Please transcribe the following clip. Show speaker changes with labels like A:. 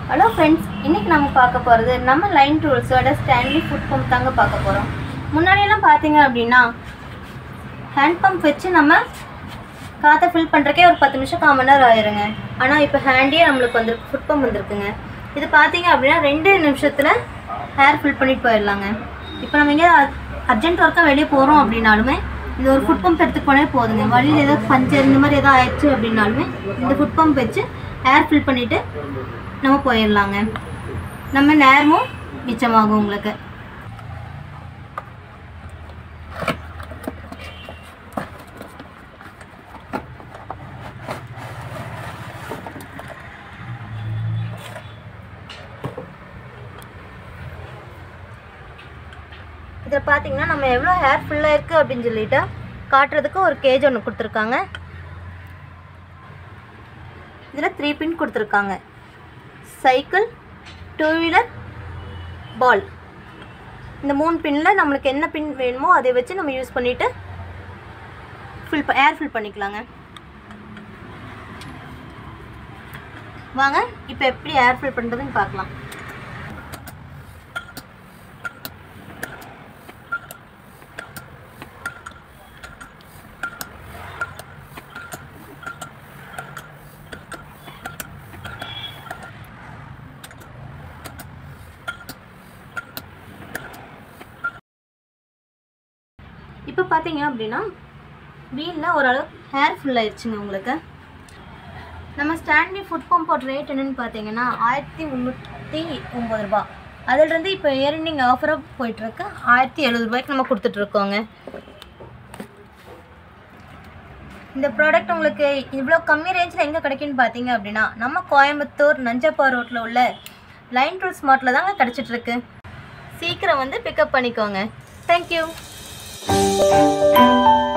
A: Hello friends, இன்றைக்கி நம்ம பார்க்க போகிறது நம்ம லைன் டூல்ஸோட ஸ்டான்லி ஃபுட் பம்ப் தாங்க பார்க்க போகிறோம். முன்னாடியெல்லாம் பார்த்தீங்க அப்படின்னா ஹேண்ட் பம்ப் வச்சு நம்ம காற்றை ஃபில் பண்ணுறக்கே ஒரு 10 நிமிஷம் 1/4 மணி நேரம் ஆயிருங்க. ஆனால் இப்போ ஹேண்டியே நம்மளுக்கு வந்துருக்கு, ஃபுட் பம்ப் வந்துருக்குங்க. இது பார்த்தீங்க அப்படின்னா 2 நிமிஷத்தில் ஹேர் ஃபில் பண்ணிட்டு போயிடலாங்க. இப்போ நம்ம எங்கே அர்ஜென்ட் ஒர்க்காக வெளியே போகிறோம் அப்படின்னாலுமே இது ஒரு ஃபுட் பம்ப் எடுத்துகிட்டு போனே போதுங்க. வழியில் ஏதாவது பஞ்சர் இந்த மாதிரி எதாவது ஆயிடுச்சு அப்படின்னாலுமே இந்த ஃபுட் பம்ப் வச்சு ஹேர் ஃபில் பண்ணிவிட்டு நம்ம போயிடலாங்க. நம்ம நேரமும் மிச்சமாகும் உங்களுக்கு. இதில் பார்த்தீங்கன்னா நம்ம எவ்வளோ ஹேர் ஃபுல்லாக இருக்குது அப்படின்னு சொல்லிட்டு காட்டுறதுக்கு ஒரு கேஜ் ஒன்று கொடுத்துருக்காங்க. இதில் 3 பின் கொடுத்துருக்காங்க. Cycle, 2 wheeler, ball. இந்த 3 பின்னில் நம்மளுக்கு என்ன பின் வேணுமோ அதை வச்சு நம்ம யூஸ் பண்ணிவிட்டு ஏர் ஃபில் பண்ணிக்கலாங்க. வாங்க இப்போ எப்படி ஏர் ஃபில் பண்ணுறதுன்னு பார்க்கலாம். இப்போ பார்த்தீங்க அப்படின்னா வீலில் ஓரளவு ஹேர் ஃபுல் ஆயிடுச்சுங்க உங்களுக்கு. நம்ம ஸ்டான்லி ஃபுட் பம்போட ரேட் என்னென்னு பார்த்தீங்கன்னா 1309 ரூபா. அதிலிருந்து இப்போ இயர்னிங் ஆஃபராக போயிட்டுருக்கு 1070 ரூபாய்க்கு நம்ம கொடுத்துட்ருக்கோங்க. இந்த ப்ராடக்ட் உங்களுக்கு இவ்வளோ கம்மி ரேஞ்சில் எங்கே கிடைக்குன்னு பார்த்தீங்க அப்படின்னா நம்ம கோயம்புத்தூர் நஞ்சப்பா ரோட்டில் உள்ள லைன் டூல்ஸ் மார்ட்டில் தாங்க கிடச்சிட்ருக்கு. சீக்கிரம் வந்து பிக்கப் பண்ணிக்கோங்க. தேங்க்யூ.